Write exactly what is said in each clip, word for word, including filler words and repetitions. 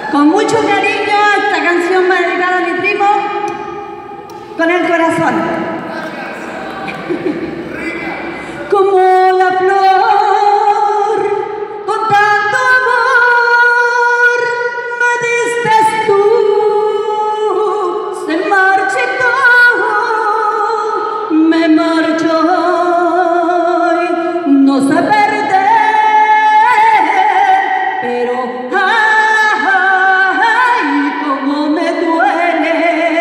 Con mucho cariño, esta canción va dedicada a mi primo, con el corazón. Como la flor, con tanto amor, me diste tú, se marchitó, me marchó, no sé perder, pero ay, cómo me duele,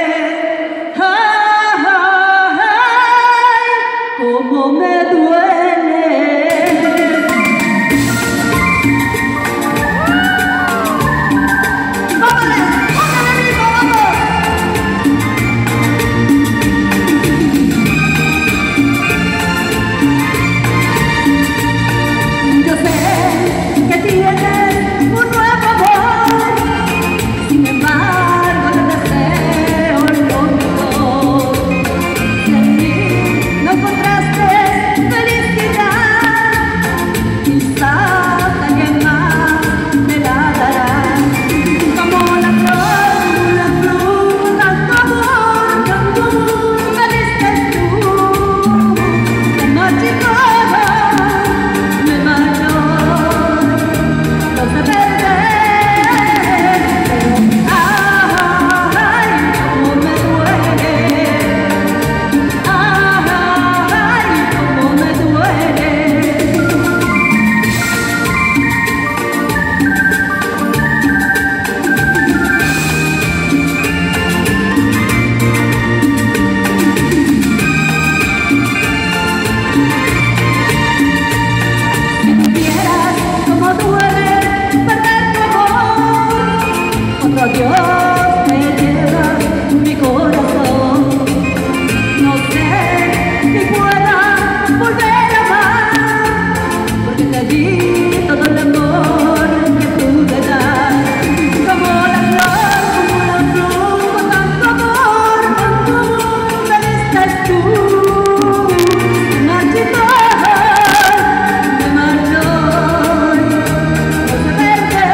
ay, cómo me duele. Dios me lleva mi corazón, no sé si pueda volver a amar, porque te di todo el amor que pude dar, como la flor, como la flor, con tanto amor, tanto amor me diste tú, me marchitó, me marchó, no sé perder.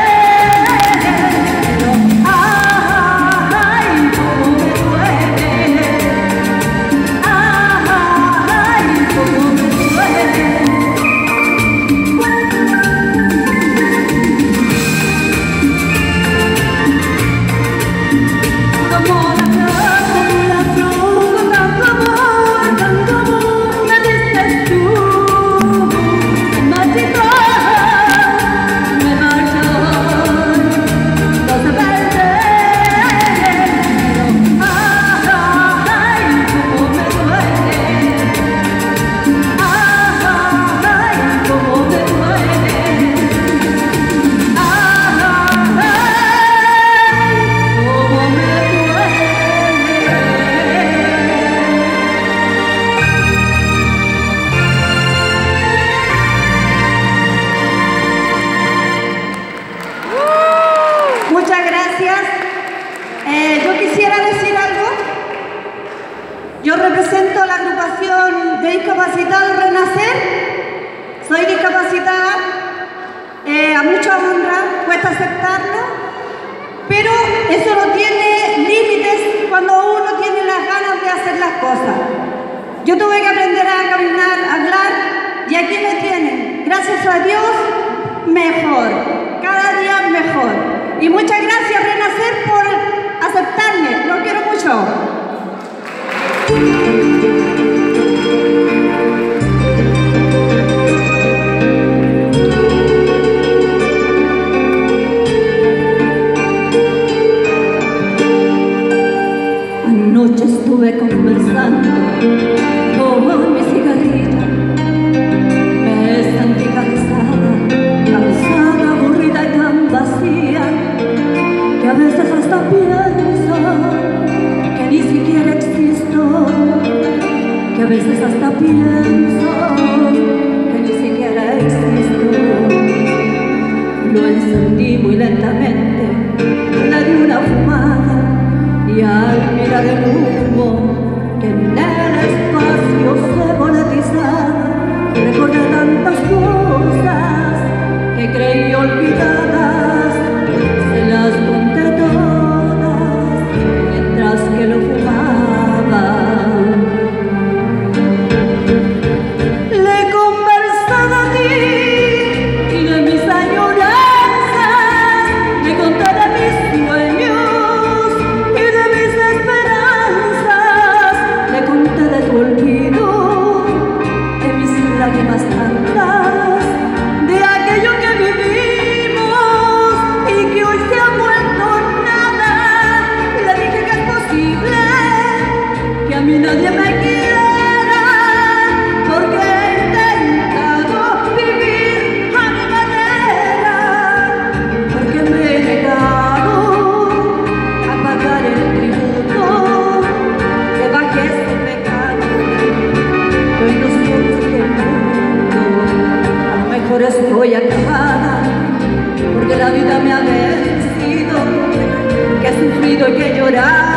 Muchas gracias. Eh, yo quisiera decir algo. Yo represento la agrupación de discapacitados Renacer. Soy discapacitada. Eh, a mucha honra, cuesta aceptarlo. Pero eso no tiene límites cuando uno tiene las ganas de hacer las cosas. Yo tuve que aprender a caminar, a hablar, y aquí me tienen. Gracias a Dios, mejor. Cada día mejor. Y muchas gracias, Renacer, por aceptarme. Los quiero mucho. Anoche estuve conversando con mi cigarrita. Me sentí cansada, cansada, aburrida y tan vacía, que a veces hasta pienso que ni siquiera existo, que a veces hasta pienso que ni siquiera existo. Lo encendí muy lentamente, le di una fumada, y al mirar el humo que en el espacio se volatizaba, recordé tantas cosas que creí olvidadas, se las conté llorar.